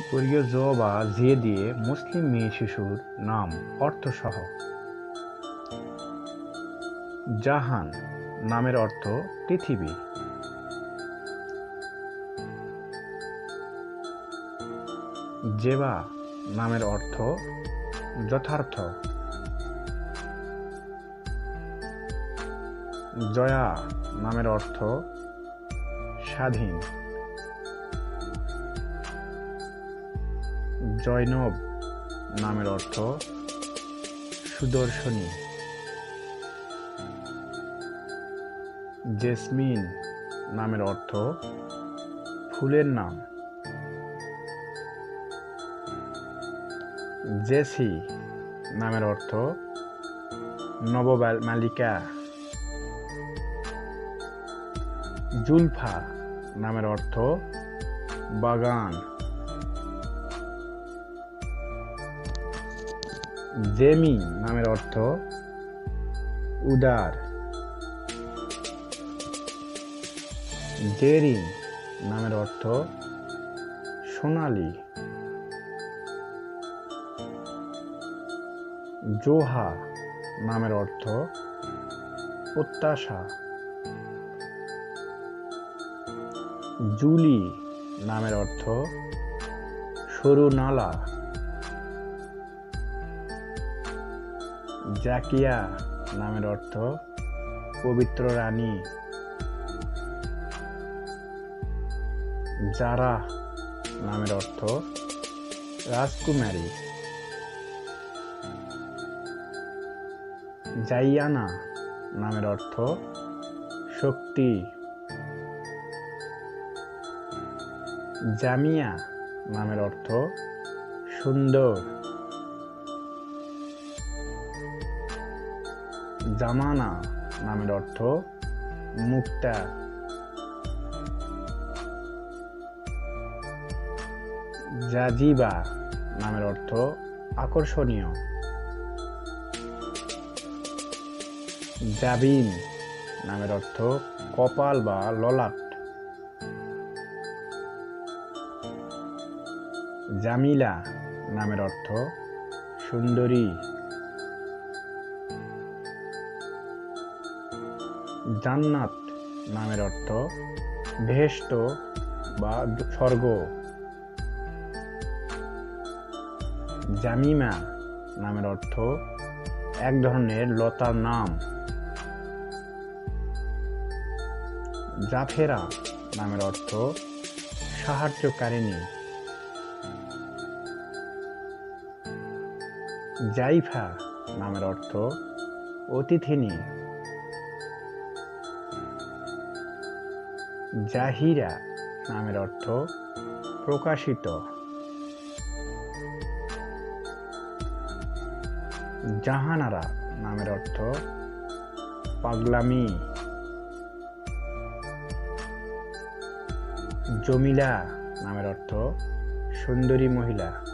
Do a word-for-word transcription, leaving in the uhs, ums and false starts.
উপরীয় জ বা জে দিয়ে মুসলিম মেয়ে শিশুর নাম অর্থসহ। জাহান নামের অর্থ পৃথিবী। জেবা নামের অর্থ যথার্থ। জয়া নামের অর্থ স্বাধীন। জয়নব নামের অর্থ সুদর্শনী। জেসমিন নামের অর্থ ফুলের নাম। জেসি নামের অর্থ নবমালিকা। জুলফা নামের অর্থ বাগান। জেমি নামের অর্থ উদার। জেরিন নামের অর্থ সোনালী। জোহা নামের অর্থ প্রত্যাশা। জুলি নামের অর্থ সরু নালা। জাকিয়া নামের অর্থ পবিত্র রানী। জারা নামের অর্থ রাজকুমারী। জাইয়ানা নামের অর্থ শক্তি। জামিয়া নামের অর্থ সুন্দর। জামানা নামের অর্থ মুক্তা। জাজিবা নামের অর্থ আকর্ষণীয়। জাবিন নামের অর্থ কপাল বা ললাট। জামিলা নামের অর্থ সুন্দরী। জান্নাত নামের অর্থ বেহেশত বা স্বর্গ। জামিমা নামের অর্থ এক ধরনের লতার নাম। জাফেরা নামের অর্থ সাহায্যকারিণী। জাইফা নামের অর্থ অতিথিনী। জাহিরা নামের অর্থ প্রকাশিত। জাহানারা নামের অর্থ পাগলামি। জমিলা নামের অর্থ সুন্দরী মহিলা।